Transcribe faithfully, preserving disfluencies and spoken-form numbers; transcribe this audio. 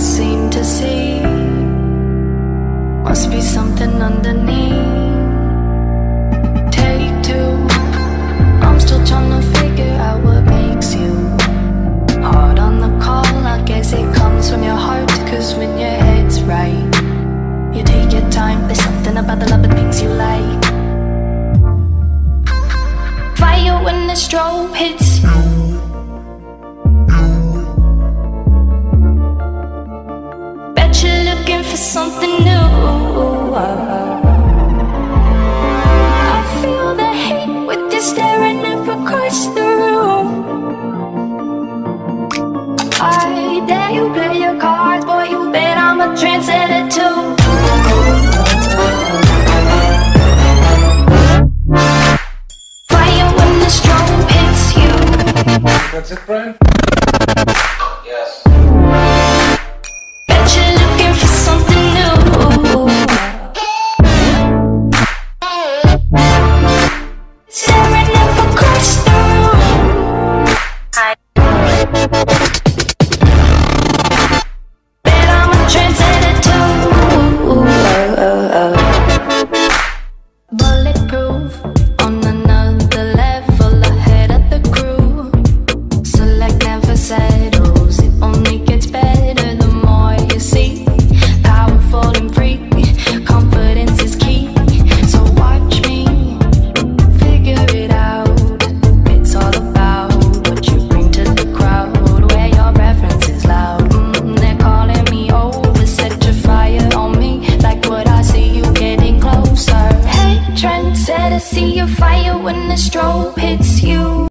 seem to see must be something underneath. Take two, I'm still trying to figure out what makes you hard on the call. I guess it comes from your heart, cause when your head's right, you take your time. There's something about the love of things you like. Fire when the strobe hits you. Bet you're looking for something new. I feel the hate with you staring across the room. I dare you play your cards, boy, you bet I'm a trendsetter too. That's it, Brian? Yes. Bet you're looking for something new. Staring up across the room. I bet I'm a trendsetter too. Bulletproof on another level, ahead of the crew. Settles, it only gets better the more you see. Powerful and free, confidence is key. So watch me figure it out. It's all about what you bring to the crowd, where your reference is loud. Mm, they're calling me over, set your fire on me, like what I see you getting closer. Hey, trendsetter, see your fire when the strobe hits you.